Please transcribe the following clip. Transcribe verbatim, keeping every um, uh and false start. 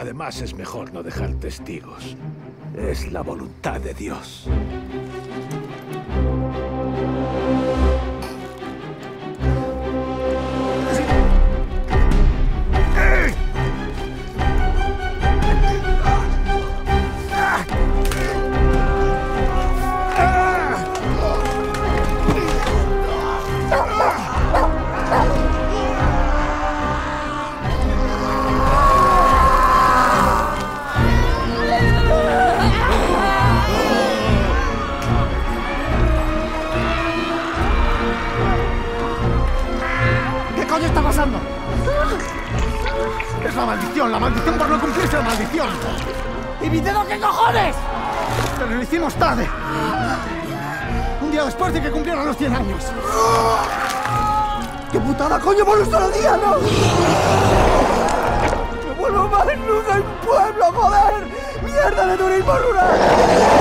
Además, es mejor no dejar testigos. Es la voluntad de Dios. ¿Qué está pasando? Es la maldición, la maldición por no cumplirse la maldición. ¿Y mi dedo qué cojones? Pero lo hicimos tarde. Un día después de que cumplieran los cien años. ¡Qué putada, coño, por un solo día, no! ¡Me vuelvo más luz del pueblo, joder! ¡Mierda de turismo rural!